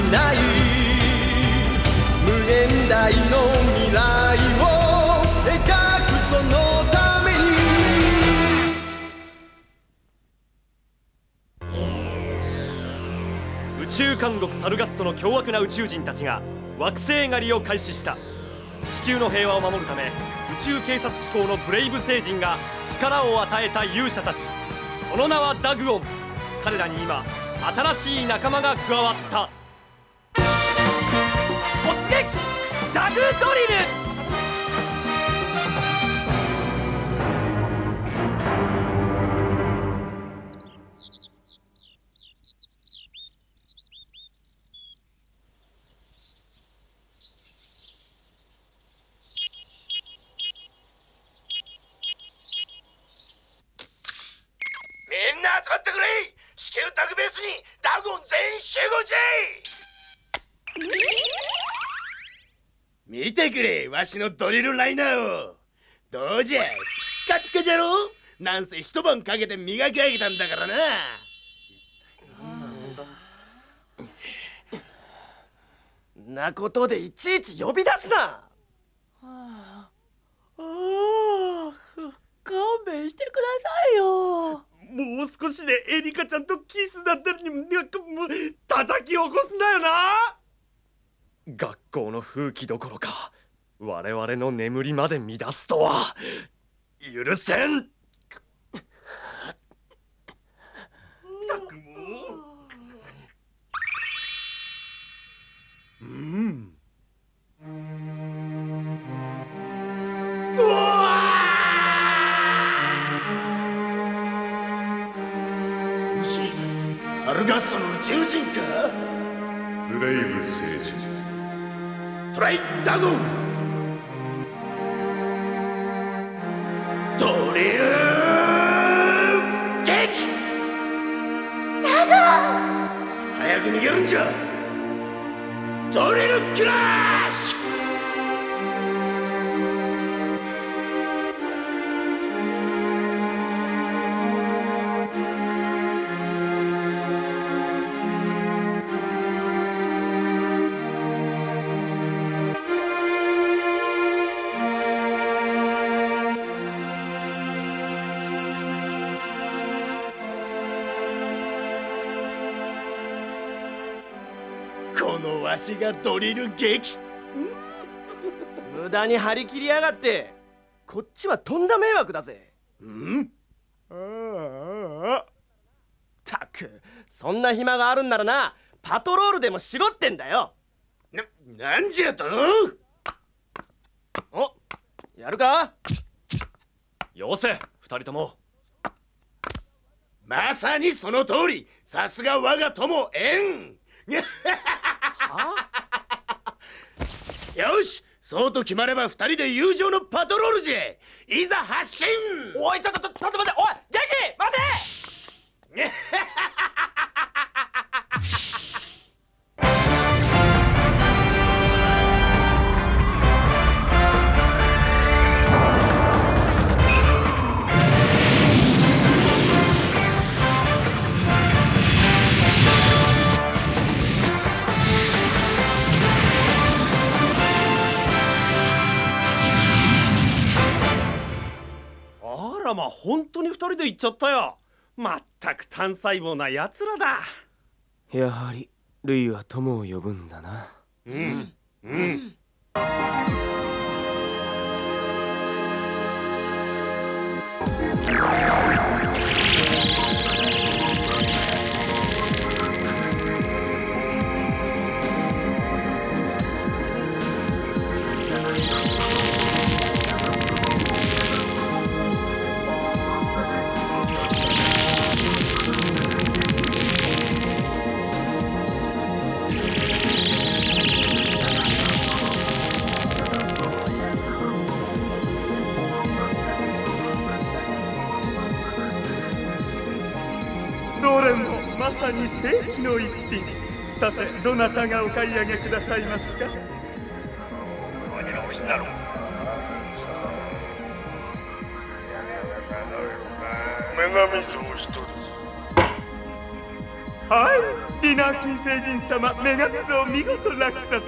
ない無限大の未来を描くそのために。 宇宙監獄サルガストの凶悪な宇宙人たちが惑星狩りを開始した。地球の平和を守るため宇宙警察機構のブレイブ星人が力を与えた勇者たち、その名はダグオン。彼らに今新しい仲間が加わった。突撃ダグドリル。 みんな集まってくれ。至急ダグベースにダグオン全員集合じゃい。見てくれ、わしのドリルライナーを。どうじゃ、ピッカピカじゃろ。なんせ一晩かけて磨き上げたんだからな。 なことでいちいち呼び出すな。 勘弁してくださいよ。 もう少しでエリカちゃんとキスだったのに、なんかもう叩き起こすんだよな。 学校の風紀どころか我々の眠りまで乱すとは許せん。 サルガストの宇宙人か。 ブレイブ星人トライダグオンドリル撃。ダグオン早く逃げるんじゃ。ドリルクラッシュ。このわしがドリル撃。 無駄に張り切りやがって。こっちはとんだ迷惑だぜ。たくそんな暇があるんならな、パトロールでもしろってんだよ。 なんじゃと。 お、やるか。よせ二人とも。 まさにその通り。さすが我が友エン。よし、そうと決まれば二人で友情のパトロールじゃ。いざ発進。 おい、ちょっと待って。おい元気待て。 まあ本当に2人で行っちゃったよ。まったく単細胞なやつらだ。 やはりルイは友を呼ぶんだな。 どれもまさに世紀の一品。さて、どなたがお買い上げくださいますか。 女神像一つ。 はいリナー金星人様女神像見事落札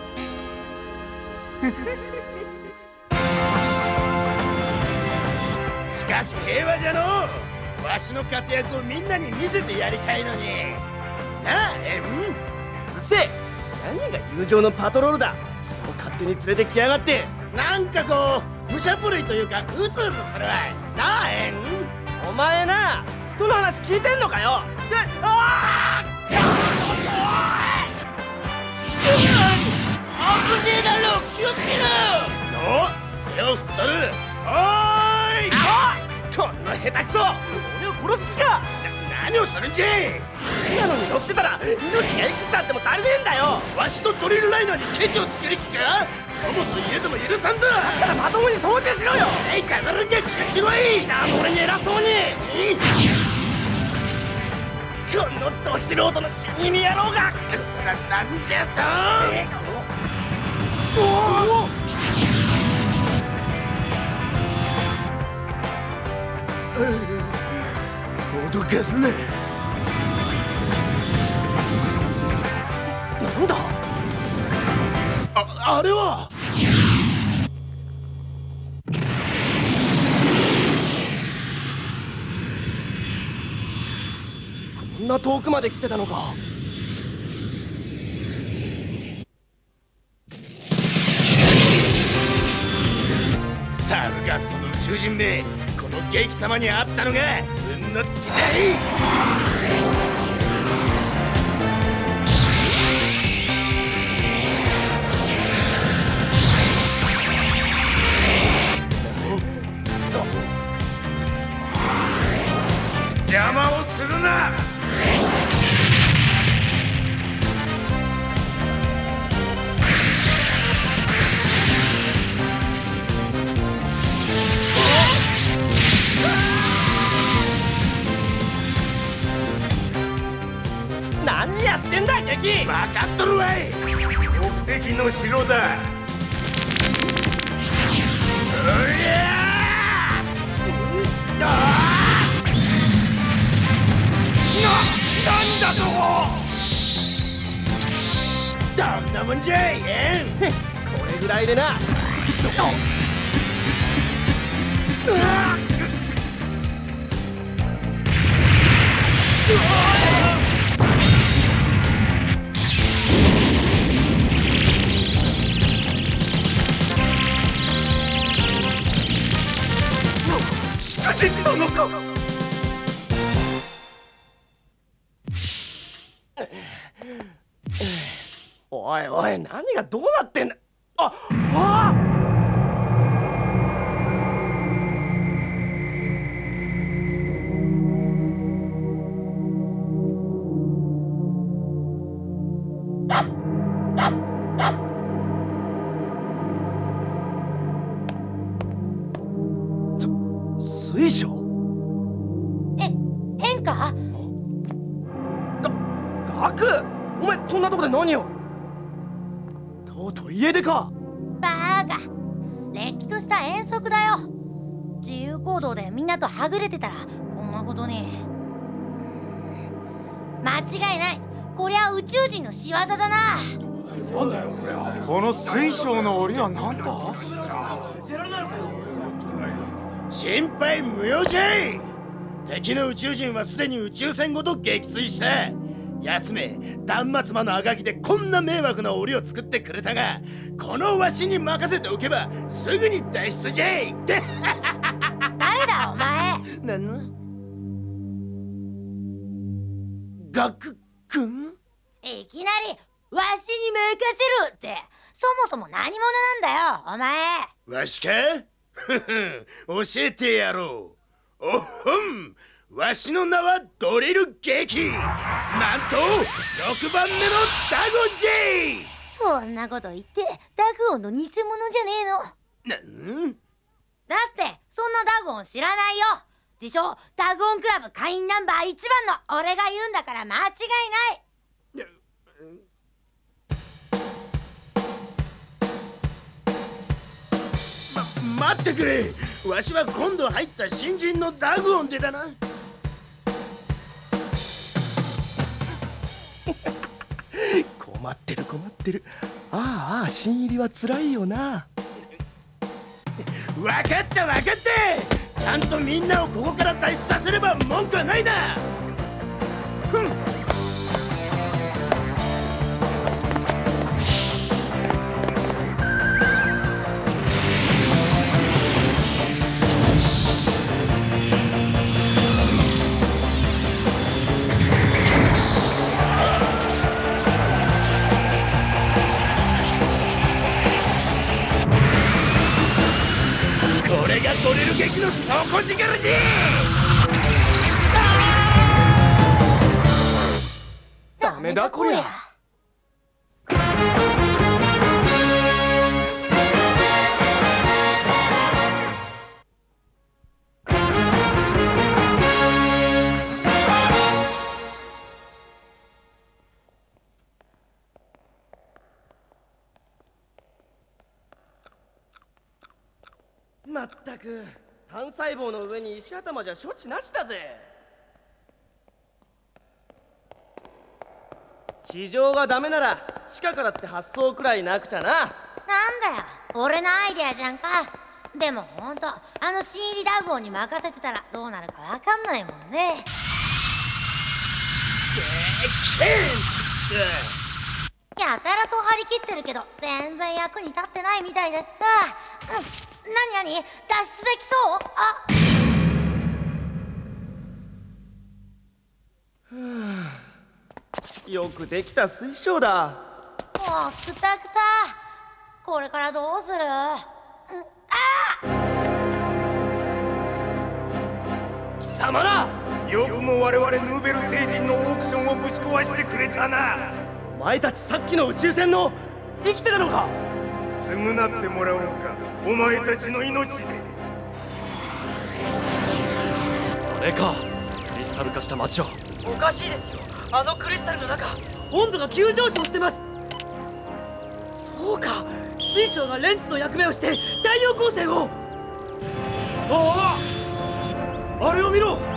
しかし平和じゃのう。わしの活躍をみんなに見せてやりたいのになあ。 うるせえ。何が友情のパトロールだ。人を勝手に連れてきやがって。 なんかこう無茶ぶりというかうつうつするわいなあ。 お前な、人の話聞いてんのかよ。 危ねえだろ、気をつけろ。お手を振っとる。おーい。 こんな下手くそ、俺を殺す気か。 何をするんじゃい。 なのに乗ってたら命がいくつあっても足りねえんだよ。 わしとドリルライナーにケチをつける気か。友といえども許さんぞ。 だったらまともに操縦しろよ。 えい、黙るんか、気がちごい。 なあ、俺に偉そうに。このど素人の死に見野郎が。 なんじゃと。脅かすな。 なんだあれは。 こんな遠くまで来てたのか。 サルガストの宇宙人め、このゲイキ様に会ったのが運の尽きじゃい。邪魔をするな。 何やってんだゲキ。 分かっとるわい。目的の城だ。おりゃー。なんだと。どんなもんじゃい。 これぐらいでな。 祝日殿か。 おいおい、何がどうなってんだ。あ水晶。 変か。 ガク、お前こんなとこで何を。とうとう家出か。 バーカ、れっきとした遠足だよ。自由行動でみんなとはぐれてたらこんなことに。間違いない、こりゃ宇宙人の仕業だな。 この水晶の檻は何だ。 心配無用じゃい。敵の宇宙人はすでに宇宙船ごと撃墜した。奴め断末魔のあがきでこんな迷惑な檻を作ってくれたが、このわしに任せておけばすぐに脱出じゃい。 誰だお前。 なんのガク君。 いきなりわしに任せるってそもそも何者なんだよお前。 わしか教えてやろう。おっほん、わしの名はドリル劇。なんと6番目のダゴンじゃい。 そんなこと言ってダグオンの偽物じゃねえの。だってそんなダグオン知らないよ。自称ダグオンクラブ会員ナンバー1番の俺が言うんだから間違いない。 待ってくれ。わしは今度入った新人のダグオンでだな。 困ってる困ってる。ああ、新入りは辛いよな。 分かった分かった。ちゃんとみんなをここから脱出させれば文句はないな。これがドリル劇の底力じゃ。 ダメだこりゃ。 まったく、単細胞の上に石頭じゃ処置なしだぜ。地上がダメなら地下からって発想くらいなくちゃな。 なんだよ、俺のアイデアじゃんか。でもほんと、あの新入りダグオに任せてたらどうなるかわかんないもんね。やたらと張り切ってるけど全然役に立ってないみたいですさ。なに脱出できそう？ よくできた水晶だ。 もうくたくた。これからどうする？ 貴様ら、よくも我々ヌーベル星人のオークションをぶち壊してくれたな。 お前たちさっきの宇宙船の生きてたのか？ 償ってもらおうか、お前たちの命で。 あれか、クリスタル化した街は。 おかしいですよ。あのクリスタルの中、温度が急上昇してます。そうか、水晶がレンズの役目をして太陽光線を。 あれを見ろ。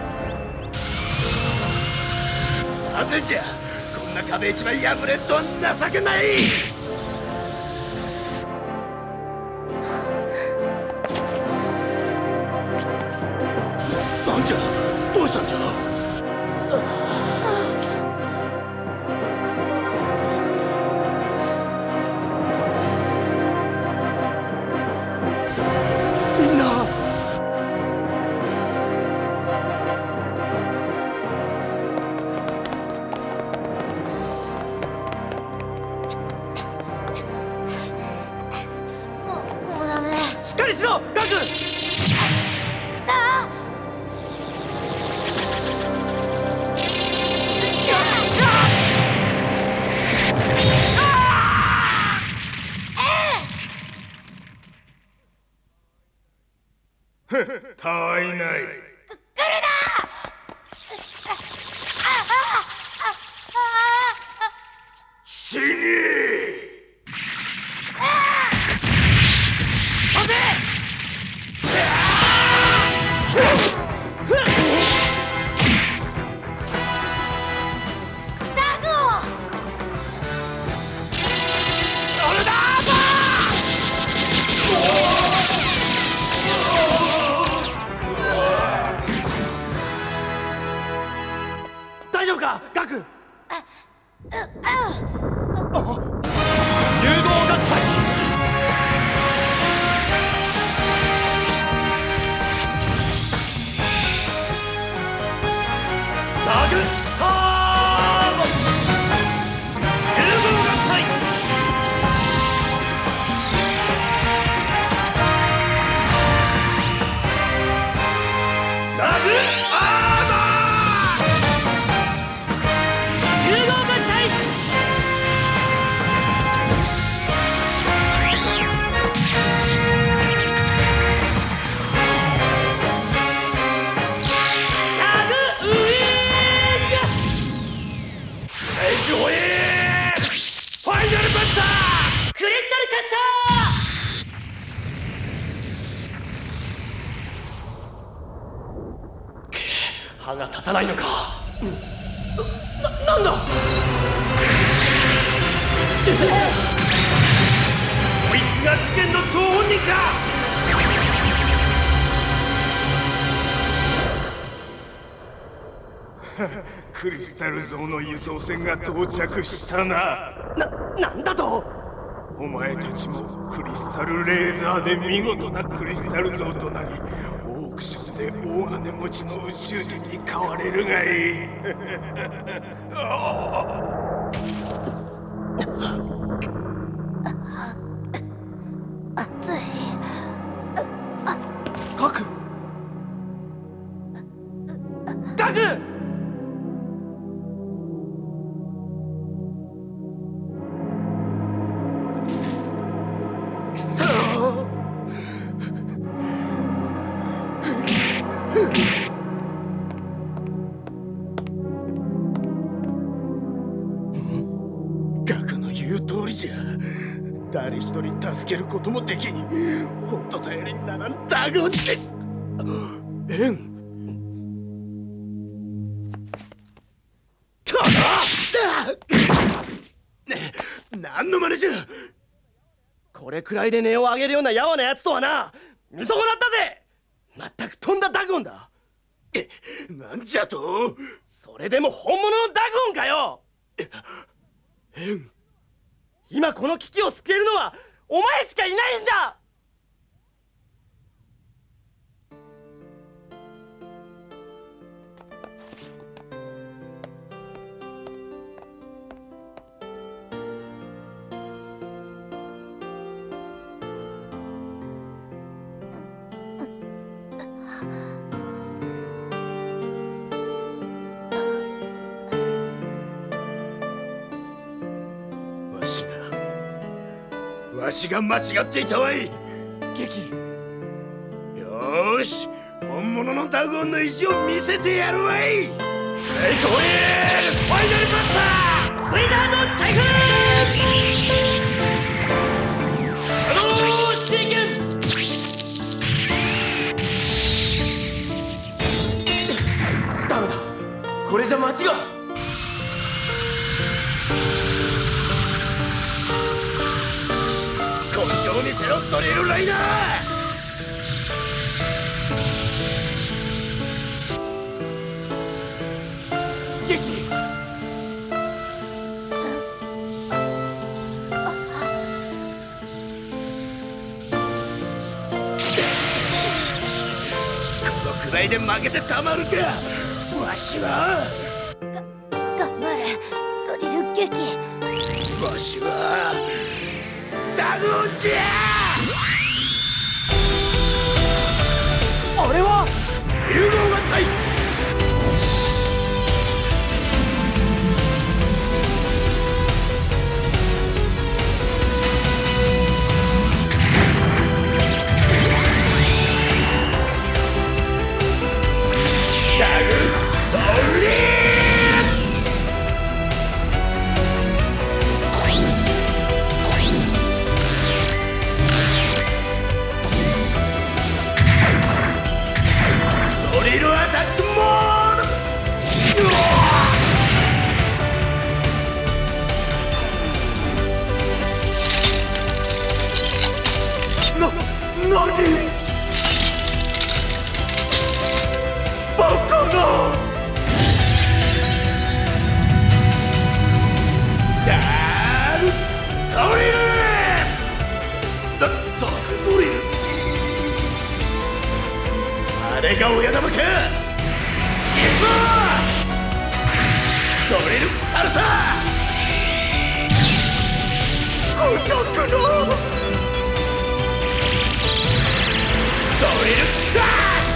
なぜじゃ、こんな壁一枚破れとは情けない。なんじゃ、どうしたんじゃ。みんな。 もうダメ。 しっかりしろ、ガク。 たわいない。死に。待て。 ダグオ。 それだ。 大丈夫か、ガク。 融合合体。ダグターボ。融合合体。ダグ歯が立たないのか。なんだ。 こいつが事件の張本人か。 クリスタル像の輸送船が到着したな。 なんだと。 お前たちもクリスタルレーザーで見事なクリスタル像となり、オークションで大金持ちの宇宙人に買われるがいい。 熱い。 ガクガク。 誰一人助けることもできん。ほんと頼りにならんダゴンチ。エン。何の真似じゃ。 これくらいで値を上げるようなやわなやつとはな、見損なったぜ。まったくとんだダゴンだ。 なんじゃと。 それでも本物のダゴンかよ。 エン。 今この危機を救えるのはお前しかいないんだ。 わしが間違っていたわい。 ゲキ。 よーし、本物のダゴンの意地を見せてやるわい。レイコーエールファイナルバッターウィザード台風シャドウシーケン。 ダメだ、これじゃ街が。 見せろドリルライナー。 ゲキ。 このくらいで負けてたまるか。わしは頑張れドリルゲキ。 わしはダゴンじゃ。 あれは融合合体。ダグドリー。あれが親玉か。いくぞドリルアルサー。捕食のドリルクラッシ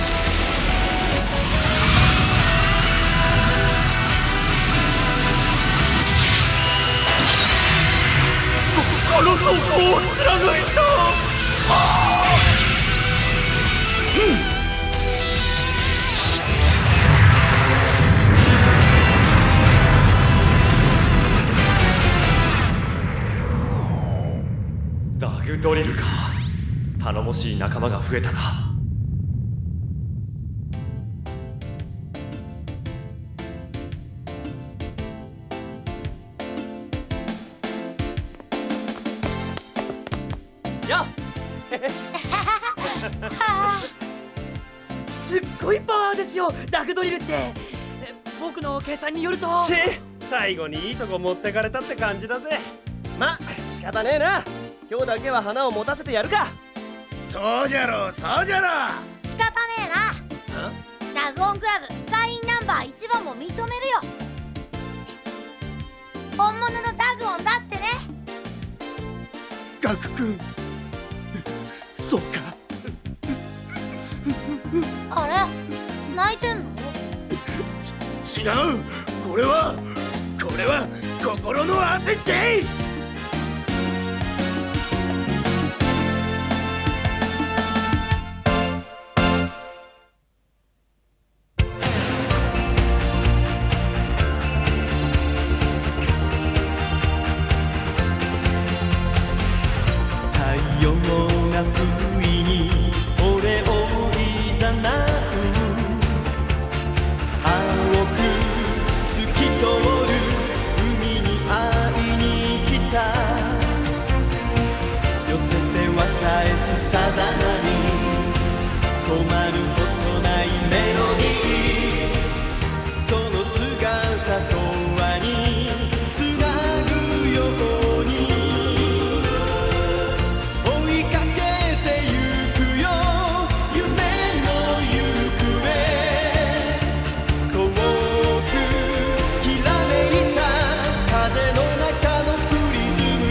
ュ。この走行を貫いた。 ダグドリルか。頼もしい仲間が増えたな。 よすっごいパワーですよダグドリルって。僕の計算によると最後にいいとこ持ってかれたって感じだぜ。ま仕方ねえな。今日だけは花を持たせてやるか。 そうじゃろそうじゃろ。 仕方ねえな。ダグオンクラブ会員ナンバー1番も認めるよ。本物のダグオンだってね。 ガク君、そうか。 あれ泣いてんの？ 違う、これは心の汗っちゃい。 太陽が不意に俺をいざなう。青く透き通る海に会いに来た。寄せては返すさざ波、止まることないメロディー。その姿とはにつなぐように追いかけてゆくよ夢の行方。遠くきらめいた風の中のプリズム。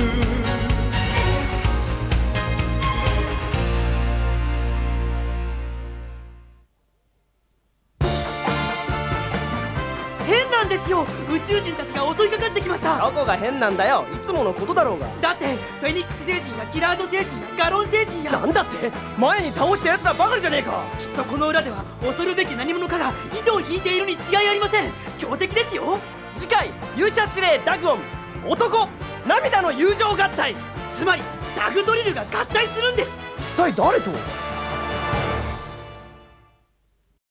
変なんですよ。宇宙人たちが襲いかかってきました。 どこが変なんだよ。いつものことだろうが。 だってフェニックス星人やギラード星人やガロン星人やなんだって。前に倒した奴らばかりじゃねえか。 きっとこの裏では恐るべき何者かが糸を引いているに違いありません。強敵ですよ。 次回勇者司令ダグオン男涙の友情合体。 つまりダグドリルが合体するんです。 一体誰と？